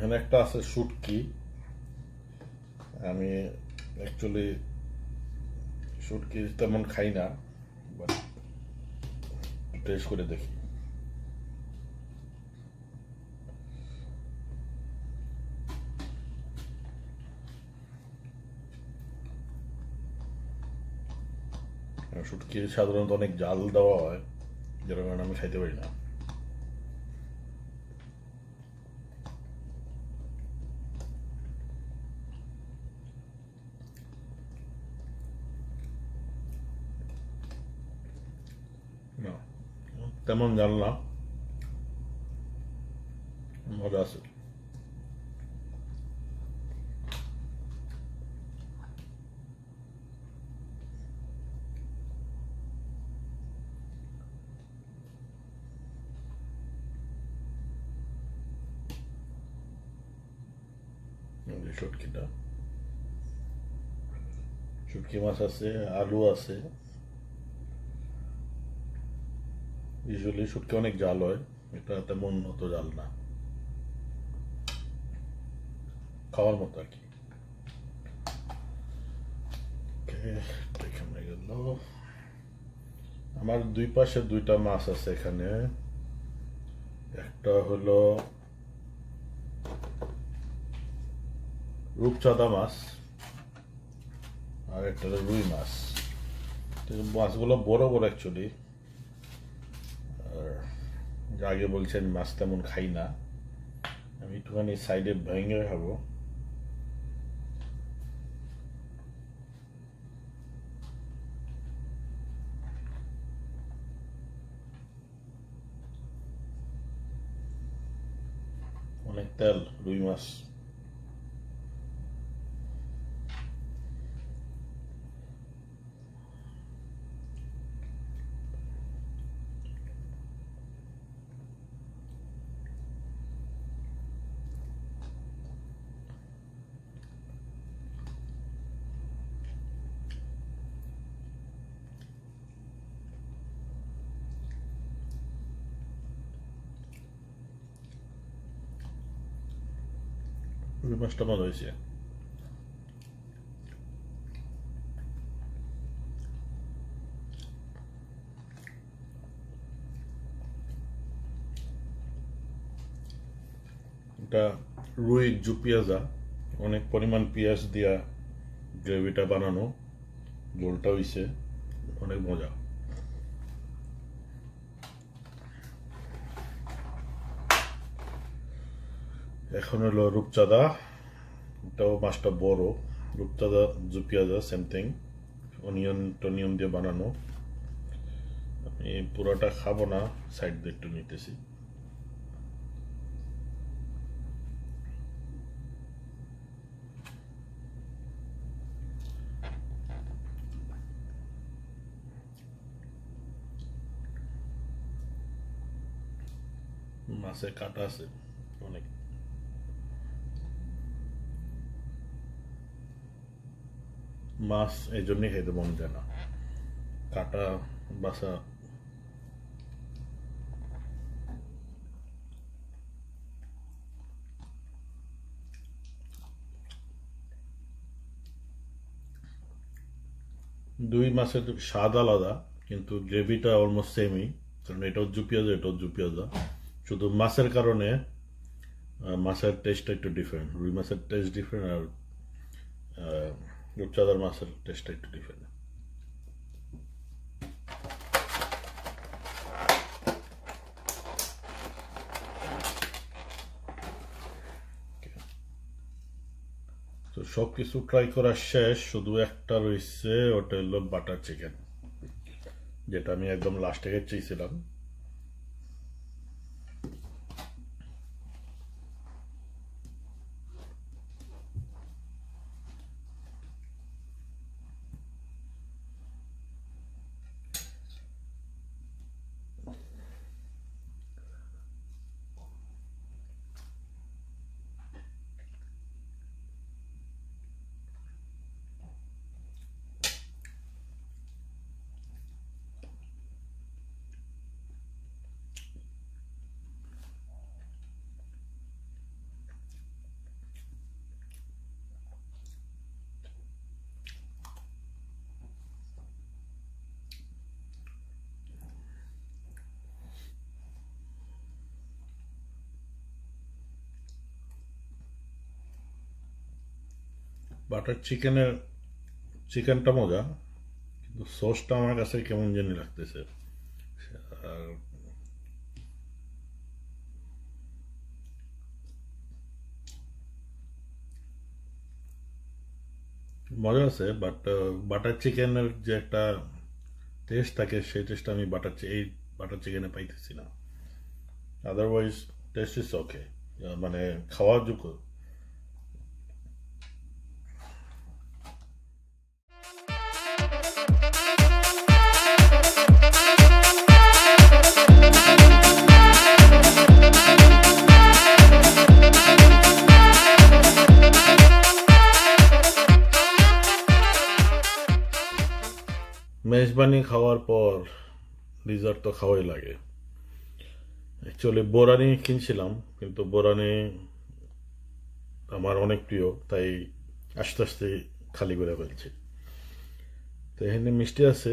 এখানে একটা আছে শুটকি। আমি অ্যাকচুয়ালি শুটকি তেমন খাই না, বাট টেস্ট করে দেখি। শুটকি সাধারণত অনেক জাল দেওয়া হয়, যেটা কারণে আমি খাইতে পারি না। তেমন জাল না, মজা আছে। শুটকিটা, শুটকি মাছ আছে, আলু আছে। ইউজুয়ালি শুটকি অনেক জাল হয়, এটা তেমন অত জাল না, খাওয়ার মতো আর কি। এখানে গেল আমার দুই পাশে দুইটা মাছ আছে এখানে। একটা হলো রূপচাঁদা মাছ, আর একটা হলো রুই মাছ। মাছগুলো বড় বড় অ্যাকচুয়ালি। আর আগে বলছি আমি মাছ তেমন খাই না, আমি একটুখানি সাইডে ভেঙে খাবো। অনেক তেল রুই মাছ। রুই মাছটা মজা হয়েছে। এটা রুই জুপিয়াজা, অনেক পরিমাণ পেঁয়াজ দিয়া গ্রেভিটা বানানো, ঝোলটা হইছে অনেক মজা। এখন হলো রূপচাঁদা, এটাও মাছটা বড়। রূপচাঁদা জুপিয়াজা সেম থিং, অনিয়ন টনিয়ন দিয়ে বানানো। আমি পুরোটা খাবো না, সাইড দিয়ে একটু নিতেছি। মাছে কাটা আছে অনেক। মাছ এই জন্যই খেতে মন যায় না, কাটা বাসা। দুই মাছের স্বাদ আলাদা, কিন্তু গ্রেভিটা অলমোস্ট সেমই, কারণ এটাও জুপিয়াজা এটাও জুপিয়াজা। শুধু মাছের কারণে মাছের টেস্টটা একটু ডিফারেন্ট, রুই মাছের টেস্ট ডিফারেন্ট, আর রূপচাঁদার মাছের টেস্টটা একটু ডিফারেন্ট। তো সব কিছু ট্রাই করা শেষ, শুধু একটা রয়েছে, ওটা হলো বাটার চিকেন, যেটা আমি একদম লাস্টে চেয়েছিলাম। বাটার চিকেনটা মজা, কিন্তু সসটা আমার কাছে কেমন জানি লাগতেছে। আর মজা আছে, বাট বাটার চিকেনের যে একটা টেস্ট থাকে সেই টেস্টটা আমি এই বাটার চিকেনে পাইতেছি না। আদারওয়াইজ টেস্ট ইজ ওকে, মানে খাওয়ার যোগ্য। মেজবানি খাওয়ার পর ডিজার্ট তো খাওয়াই লাগে। অ্যাকচুয়ালি বোরানি কিনছিলাম, কিন্তু বোরানি আমার অনেক প্রিয়, তাই আস্তে আস্তে খালি করে ফেলছি। তো এখানে মিষ্টি আছে।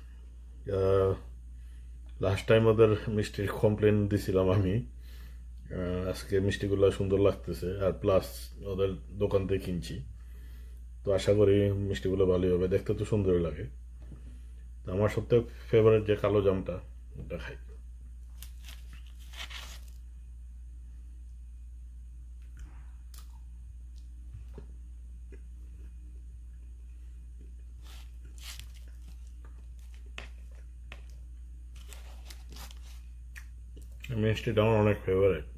লাস্ট টাইম ওদের মিষ্টির কমপ্লেন দিছিলাম আমি। আজকে মিষ্টিগুলো সুন্দর লাগতেছে, আর প্লাস ওদের দোকান থেকে কিনছি, তো আশা করি মিষ্টিগুলো ভালোই হবে। দেখতে তো সুন্দরই লাগে। আমার সবথেকে ফেভারিট যে কালো জামটা, ওটা খাই। মিষ্টিটা আমার অনেক ফেভারিট।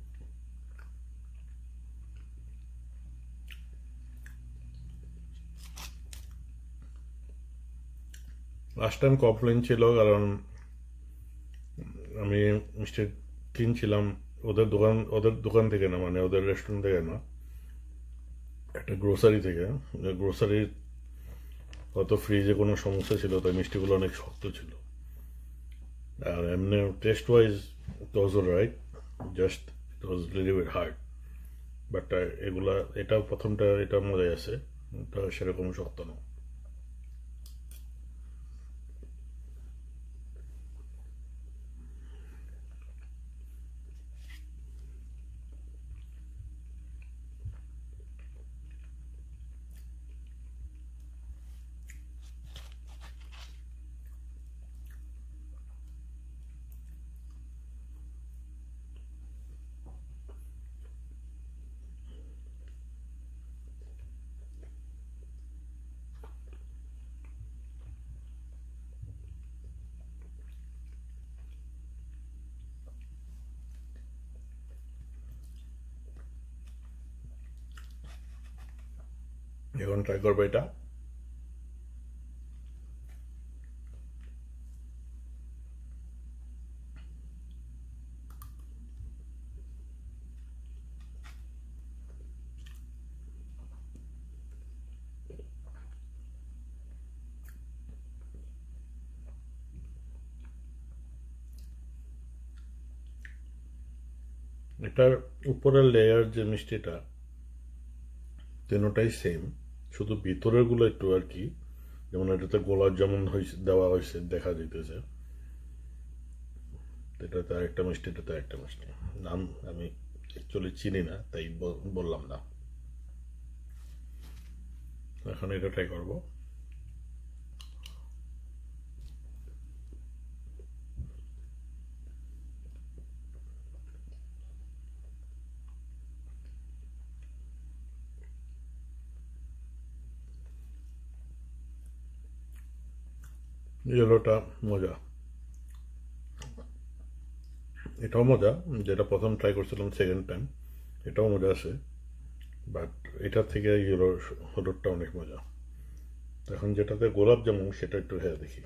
লাস্ট টাইম কমপ্লেন ছিল, কারণ আমি মিষ্টি কিনছিলাম ওদের দোকান থেকে না, মানে ওদের রেস্টুরেন্ট থেকে না, একটা গ্রোসারি থেকে। গ্রোসারির হয়তো ফ্রিজে কোনো সমস্যা ছিল, তাই মিষ্টিগুলো অনেক শক্ত ছিল। আর এমনি taste wise it was right, just it was little bit hard. But এটা প্রথমটা এটা মজাই আছে, এটা সেরকম শক্ত না। এখন ট্রাই করবো এটা। এটার উপরের লেয়ার যে মিষ্টিটা, তিনটাই সেম, শুধু ভিতরের গুলো একটু আর কি, যেমন এটাতে গোলাপ জামুন দেওয়া হয়েছে দেখা যাইতেছে, এটাতে আরেকটা মিষ্টি, এটাতে একটা মিষ্টি। নাম আমি অ্যাকচুয়ালি চিনি না, তাই বললাম না। এখন এটা ট্রাই করবো। ইয়েলোটা মজা, এটাও মজা, যেটা প্রথম ট্রাই করছিলাম সেকেন্ড টাইম, এটাও মজা আছে। বাট এটার থেকে হলুদটা অনেক মজা। এখন যেটাতে গোলাপ জামুন সেটা একটু খেয়ে দেখি।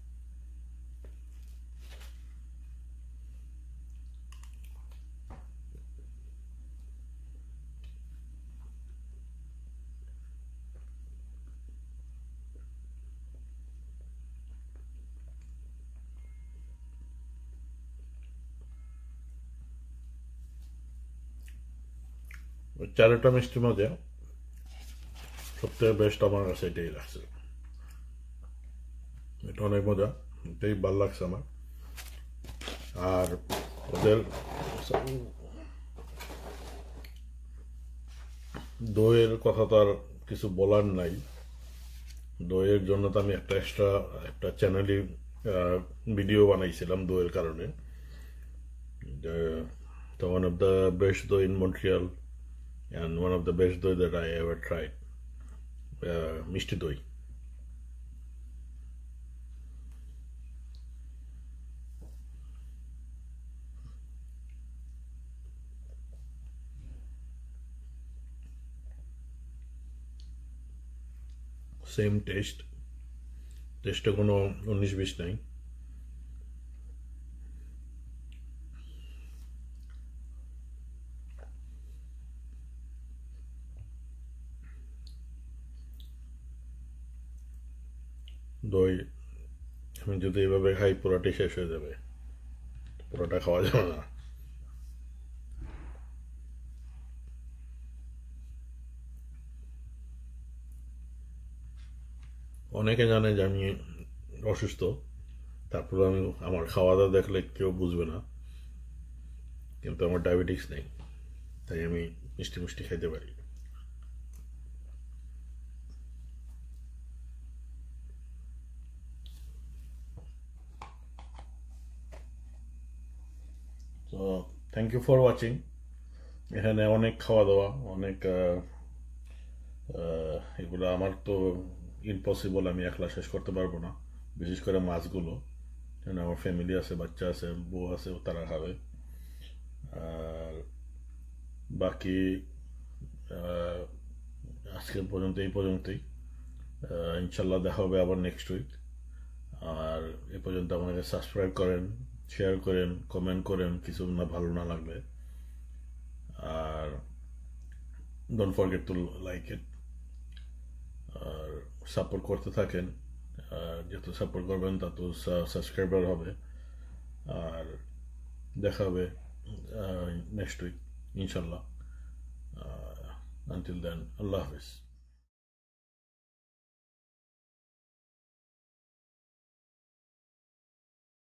চারটা মিষ্টির মধ্যে সবথেকে বেস্ট আমার কাছে এটাই লাগছে। এটা অনেক মজা, এটাই ভালো লাগছে আমার। আর ওদের দইয়ের কথা তো আর কিছু বলার নাই। দইয়ের জন্য তো আমি একটা এক্সট্রা একটা চ্যানেলে ভিডিও বানাইছিলাম দইয়ের কারণে। So one of the best doi in Montreal and one of the best doi that I ever tried, মিষ্টি দই। সেম টেস্টে কোনো 19-20 নাই। দই আমি যদি এইভাবে খাই পুরোটাই শেষ হয়ে যাবে, পুরোটা খাওয়া যাবে না। অনেকে জানে যে আমি অসুস্থ, তারপরে আমি আমার খাওয়া দাওয়া দেখলে কেউ বুঝবে না, কিন্তু আমার ডায়াবেটিস নেই, তাই আমি মিষ্টি মিষ্টি খাইতে পারি। তো থ্যাংক ইউ ফর ওয়াচিং। এখানে অনেক খাওয়া দাওয়া, অনেক এগুলো আমার তো ইম্পসিবল, আমি একলা শেষ করতে পারবো না, বিশেষ করে মাছগুলো, কারণ আমার ফ্যামিলি আছে, বাচ্চা আছে, বউ আছে, তারা খাবে। আর বাকি আজকের পর্যন্ত এই পর্যন্তই। ইনশাল্লাহ দেখা হবে আবার নেক্সট উইক। আর এ পর্যন্ত আমাকে সাবস্ক্রাইব করেন, শেয়ার করেন, কমেন্ট করেন কিছু না ভালো না লাগলে, আর don't forget to like it, আর সাপোর্ট করতে থাকেন। যত সাপোর্ট করবেন তত সাবস্ক্রাইবার হবে। আর দেখা হবে নেক্সট উইক ইনশাল্লাহ। আনটিল দেন, আল্লাহ হাফিজ।